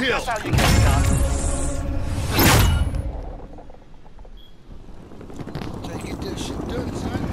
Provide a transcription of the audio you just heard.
kill. That's how you get it done. Try to get that shit done, son.